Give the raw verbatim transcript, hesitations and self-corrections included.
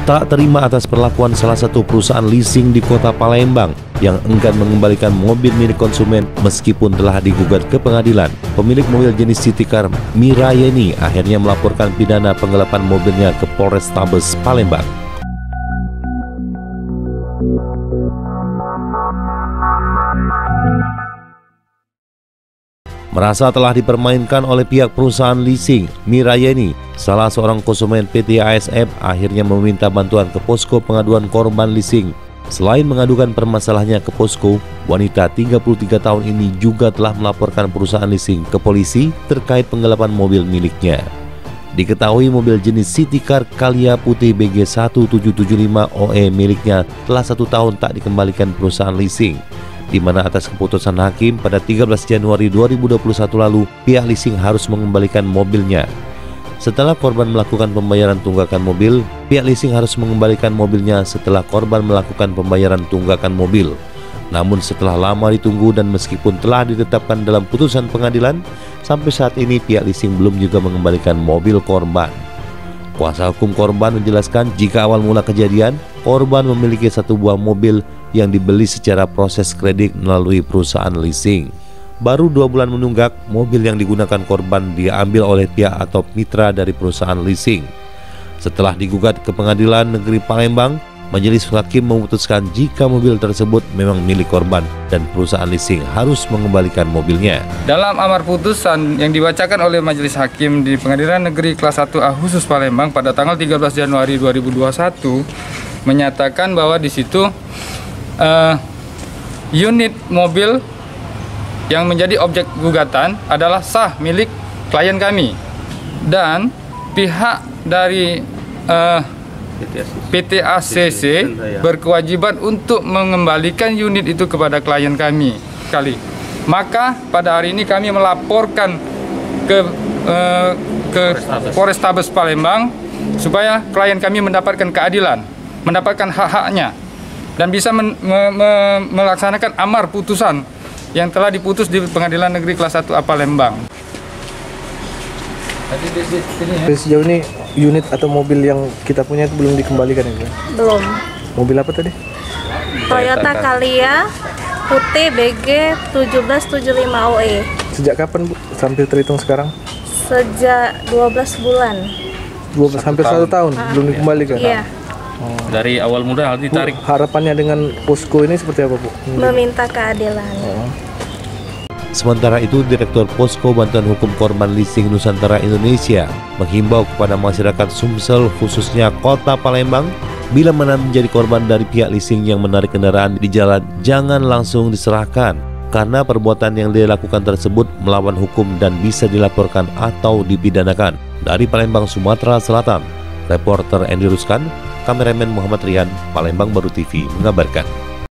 tak terima atas perlakuan salah satu perusahaan leasing di kota Palembang yang enggan mengembalikan mobil milik konsumen meskipun telah digugat ke pengadilan. Pemilik mobil jenis City Car, Mirayeni, akhirnya melaporkan pidana penggelapan mobilnya ke Polrestabes Palembang. Merasa telah dipermainkan oleh pihak perusahaan leasing, Mirayeni, salah seorang konsumen P T A S F, akhirnya meminta bantuan ke posko pengaduan korban leasing. Selain mengadukan permasalahannya ke posko, wanita tiga puluh tiga tahun ini juga telah melaporkan perusahaan leasing ke polisi terkait penggelapan mobil miliknya. Diketahui mobil jenis City Car Calya putih B G satu tujuh tujuh lima O E miliknya telah satu tahun tak dikembalikan perusahaan leasing, di mana atas keputusan hakim pada tiga belas Januari dua ribu dua puluh satu lalu, pihak leasing harus mengembalikan mobilnya. Setelah korban melakukan pembayaran tunggakan mobil, pihak leasing harus mengembalikan mobilnya setelah korban melakukan pembayaran tunggakan mobil. Namun setelah lama ditunggu dan meskipun telah ditetapkan dalam putusan pengadilan, sampai saat ini pihak leasing belum juga mengembalikan mobil korban. Kuasa hukum korban menjelaskan jika awal mula kejadian, korban memiliki satu buah mobil yang dibeli secara proses kredit melalui perusahaan leasing. Baru dua bulan menunggak, mobil yang digunakan korban diambil oleh pihak atau mitra dari perusahaan leasing. Setelah digugat ke Pengadilan Negeri Palembang, majelis hakim memutuskan jika mobil tersebut memang milik korban dan perusahaan leasing harus mengembalikan mobilnya. Dalam amar putusan yang dibacakan oleh majelis hakim di Pengadilan Negeri Kelas satu A khusus Palembang pada tanggal tiga belas Januari dua ribu dua puluh satu menyatakan bahwa di situ uh, unit mobil yang menjadi objek gugatan adalah sah milik klien kami, dan pihak dari uh, P T A C C berkewajiban untuk mengembalikan unit itu kepada klien kami. Kali. Maka pada hari ini kami melaporkan ke uh, ke Polrestabes Palembang supaya klien kami mendapatkan keadilan, mendapatkan hak-haknya, dan bisa men, me, me, melaksanakan amar putusan yang telah diputus di Pengadilan Negeri Kelas satu A Palembang. Sejauh ini unit atau mobil yang kita punya itu belum dikembalikan ya? Belum. Mobil apa tadi? Toyota Calya putih B G tujuh belas tujuh lima O E. Sejak kapan, Bu? Sampai terhitung sekarang? Sejak dua belas bulan. dua belas hampir satu tahun ah, belum dikembalikan? Iya. Oh. Dari awal mula ditarik. Bu, harapannya dengan posko ini seperti apa, Bu? Meminta keadilan. Oh. Sementara itu, Direktur Posko Bantuan Hukum Korban Leasing Nusantara Indonesia menghimbau kepada masyarakat Sumsel, khususnya Kota Palembang, bila mana menjadi korban dari pihak leasing yang menarik kendaraan di jalan, jangan langsung diserahkan, karena perbuatan yang dilakukan tersebut melawan hukum dan bisa dilaporkan atau dipidanakan. Dari Palembang, Sumatera Selatan, reporter Andy Ruskan, kameramen Muhammad Rian, Palembang Baru T V mengabarkan.